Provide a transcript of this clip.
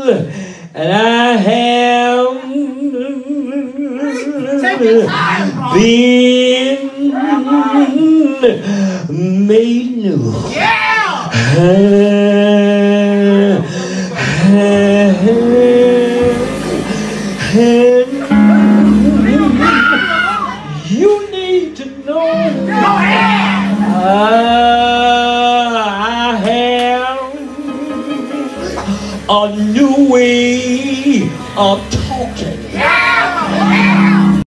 and I have been made new. Yeah! You need to know I have a new way of talking.